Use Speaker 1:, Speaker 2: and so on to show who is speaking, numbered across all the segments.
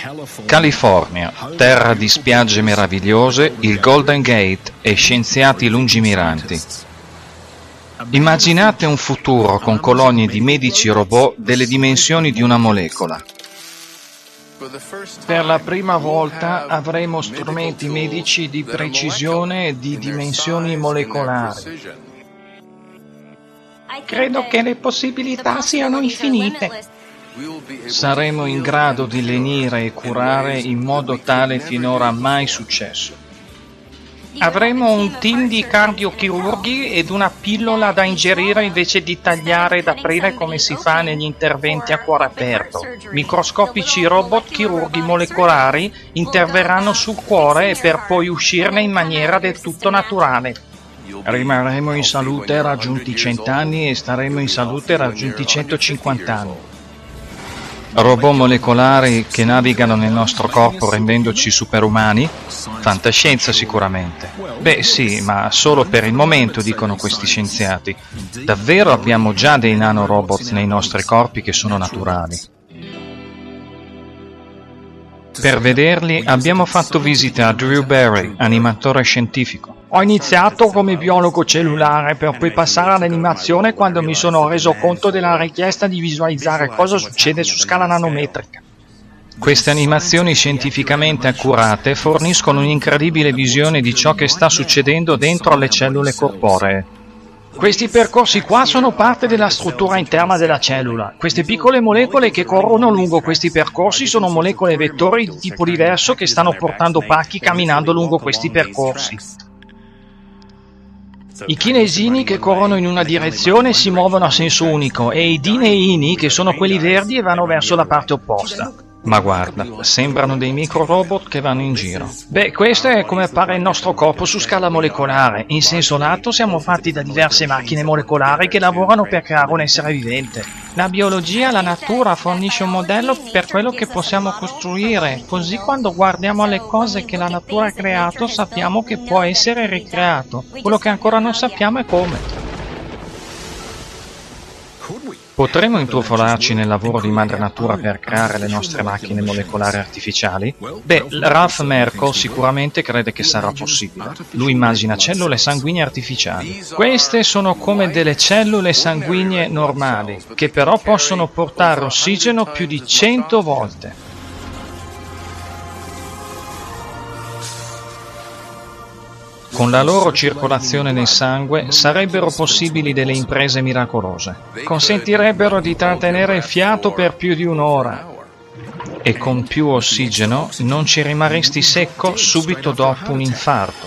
Speaker 1: California, terra di spiagge meravigliose, il Golden Gate e scienziati lungimiranti. Immaginate un futuro con colonie di medici robot delle dimensioni di una molecola.
Speaker 2: Per la prima volta avremo strumenti medici di precisione e di dimensioni molecolari.
Speaker 3: Credo che le possibilità siano infinite.
Speaker 2: Saremo in grado di lenire e curare in modo tale finora mai successo.
Speaker 3: Avremo un team di cardiochirurghi ed una pillola da ingerire invece di tagliare ed aprire come si fa negli interventi a cuore aperto. Microscopici robot chirurghi molecolari interverranno sul cuore per poi uscirne in maniera del tutto naturale.
Speaker 2: Rimarremo in salute raggiunti 100 anni e staremo in salute raggiunti 150 anni.
Speaker 1: Robot molecolari che navigano nel nostro corpo rendendoci superumani? Fantascienza sicuramente. Beh sì, ma solo per il momento, dicono questi scienziati. Davvero abbiamo già dei nanorobots nei nostri corpi che sono naturali. Per vederli abbiamo fatto visita a Drew Barry, animatore scientifico.
Speaker 3: Ho iniziato come biologo cellulare per poi passare all'animazione quando mi sono reso conto della richiesta di visualizzare cosa succede su scala nanometrica.
Speaker 1: Queste animazioni scientificamente accurate forniscono un'incredibile visione di ciò che sta succedendo dentro le cellule corporee.
Speaker 3: Questi percorsi qua sono parte della struttura interna della cellula. Queste piccole molecole che corrono lungo questi percorsi sono molecole vettori di tipo diverso che stanno portando pacchi camminando lungo questi percorsi. I chinesini che corrono in una direzione si muovono a senso unico e i dineini, che sono quelli verdi, vanno verso la parte opposta.
Speaker 1: Ma guarda, sembrano dei micro-robot che vanno in giro.
Speaker 3: Beh, questo è come appare il nostro corpo su scala molecolare. In senso lato siamo fatti da diverse macchine molecolari che lavorano per creare un essere vivente. La biologia, la natura, fornisce un modello per quello che possiamo costruire, così quando guardiamo alle cose che la natura ha creato sappiamo che può essere ricreato. Quello che ancora non sappiamo è come.
Speaker 1: Potremmo intrufolarci nel lavoro di madre natura per creare le nostre macchine molecolari artificiali? Beh, Ralph Merkle sicuramente crede che sarà possibile. Lui immagina cellule sanguigne artificiali.
Speaker 3: Queste sono come delle cellule sanguigne normali, che però possono portare ossigeno più di 100 volte.
Speaker 1: Con la loro circolazione nel sangue sarebbero possibili delle imprese miracolose.
Speaker 3: Consentirebbero di trattenere il fiato per più di un'ora.
Speaker 1: E con più ossigeno non ci rimarresti secco subito dopo un infarto.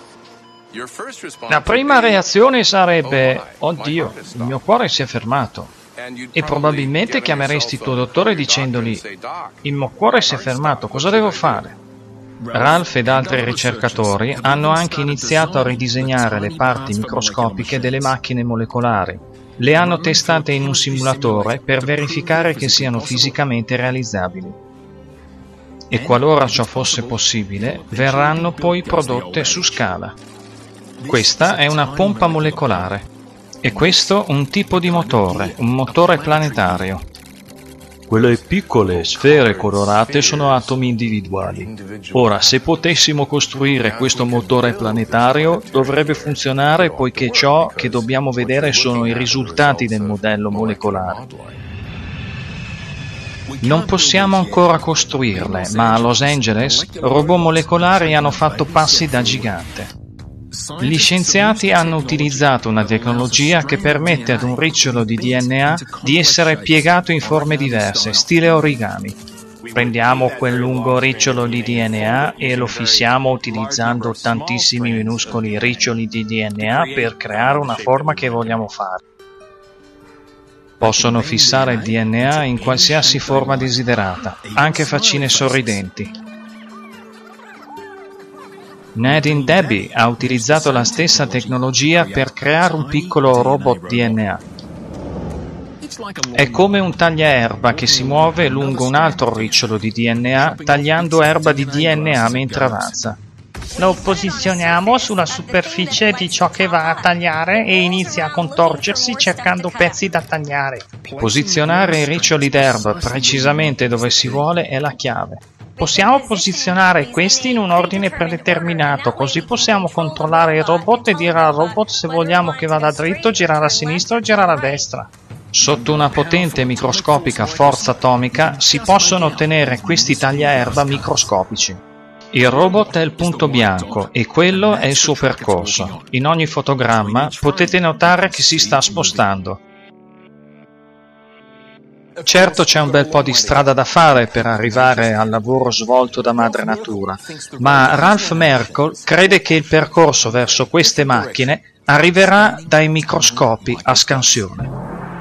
Speaker 3: La prima reazione sarebbe: oddio, il mio cuore si è fermato. E probabilmente chiameresti tuo dottore dicendogli: il mio cuore si è fermato, cosa devo fare?
Speaker 1: Ralph ed altri ricercatori hanno anche iniziato a ridisegnare le parti microscopiche delle macchine molecolari. Le hanno testate in un simulatore per verificare che siano fisicamente realizzabili. E qualora ciò fosse possibile, verranno poi prodotte su scala. Questa è una pompa molecolare. E questo un tipo di motore, un motore planetario.
Speaker 4: Quelle piccole sfere colorate sono atomi individuali. Ora, se potessimo costruire questo motore planetario, dovrebbe funzionare poiché ciò che dobbiamo vedere sono i risultati del modello molecolare.
Speaker 1: Non possiamo ancora costruirle, ma a Los Angeles robot molecolari hanno fatto passi da gigante. Gli scienziati hanno utilizzato una tecnologia che permette ad un ricciolo di DNA di essere piegato in forme diverse, stile origami. Prendiamo quel lungo ricciolo di DNA e lo fissiamo utilizzando tantissimi minuscoli riccioli di DNA per creare una forma che vogliamo fare. Possono fissare il DNA in qualsiasi forma desiderata, anche faccine sorridenti. Nadine Debbie ha utilizzato la stessa tecnologia per creare un piccolo robot DNA. È come un tagliaerba che si muove lungo un altro ricciolo di DNA, tagliando erba di DNA mentre avanza.
Speaker 3: Lo posizioniamo sulla superficie di ciò che va a tagliare e inizia a contorcersi cercando pezzi da tagliare.
Speaker 1: Posizionare i riccioli d'erba precisamente dove si vuole è la chiave.
Speaker 3: Possiamo posizionare questi in un ordine predeterminato, così possiamo controllare il robot e dire al robot se vogliamo che vada dritto, girare a sinistra o girare a destra.
Speaker 1: Sotto una potente microscopica forza atomica si possono ottenere questi tagliaerba microscopici. Il robot è il punto bianco e quello è il suo percorso. In ogni fotogramma potete notare che si sta spostando. Certo c'è un bel po' di strada da fare per arrivare al lavoro svolto da Madre Natura, ma Ralph Merkle crede che il percorso verso queste macchine arriverà dai microscopi a scansione.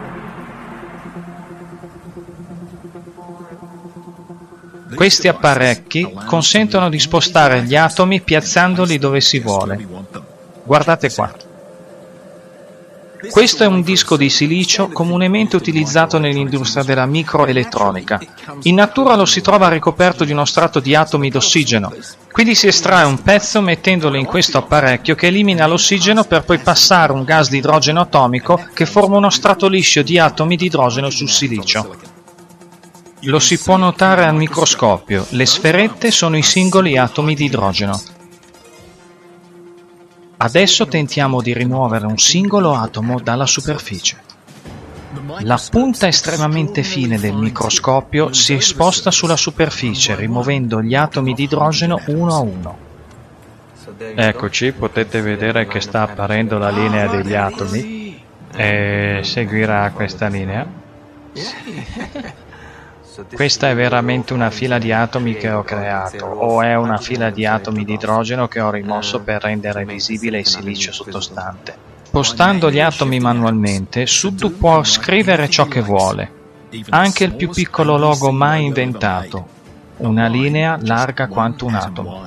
Speaker 1: Questi apparecchi consentono di spostare gli atomi piazzandoli dove si vuole. Guardate qua. Questo è un disco di silicio comunemente utilizzato nell'industria della microelettronica. In natura lo si trova ricoperto di uno strato di atomi d'ossigeno. Quindi si estrae un pezzo mettendolo in questo apparecchio che elimina l'ossigeno per poi passare un gas di idrogeno atomico che forma uno strato liscio di atomi di idrogeno sul silicio. Lo si può notare al microscopio, le sferette sono i singoli atomi di idrogeno. Adesso tentiamo di rimuovere un singolo atomo dalla superficie. La punta estremamente fine del microscopio si sposta sulla superficie, rimuovendo gli atomi di idrogeno uno a uno. Eccoci, potete vedere che sta apparendo la linea degli atomi e seguirà questa linea. Questa è veramente una fila di atomi che ho creato, o è una fila di atomi di idrogeno che ho rimosso per rendere visibile il silicio sottostante. Spostando gli atomi manualmente, Suddu può scrivere ciò che vuole, anche il più piccolo logo mai inventato, una linea larga quanto un atomo.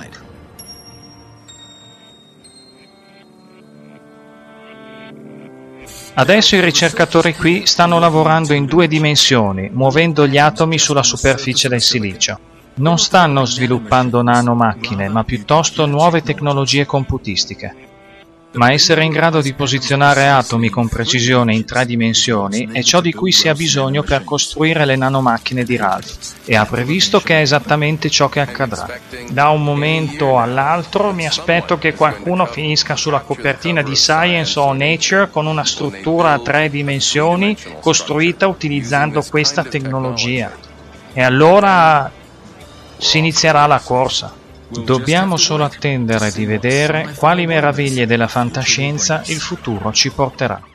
Speaker 1: Adesso i ricercatori qui stanno lavorando in 2 dimensioni, muovendo gli atomi sulla superficie del silicio. Non stanno sviluppando nanomacchine, ma piuttosto nuove tecnologie computistiche. Ma essere in grado di posizionare atomi con precisione in 3 dimensioni è ciò di cui si ha bisogno per costruire le nanomacchine di Ralph, e ha previsto che è esattamente ciò che accadrà.
Speaker 3: Da un momento all'altro mi aspetto che qualcuno finisca sulla copertina di Science o Nature con una struttura a 3 dimensioni costruita utilizzando questa tecnologia. E allora si inizierà la corsa.
Speaker 1: Dobbiamo solo attendere di vedere quali meraviglie della fantascienza il futuro ci porterà.